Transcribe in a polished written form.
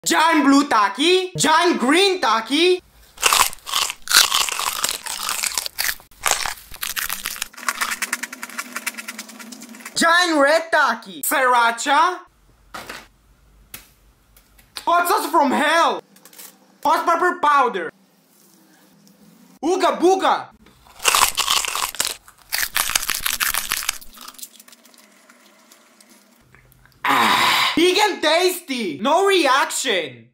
Giant blue Taki. Giant green Taki. Giant red Taki. Sriracha. Hot sauce from hell. Hot pepper powder. Ooga booga. Big and tasty. No reaction.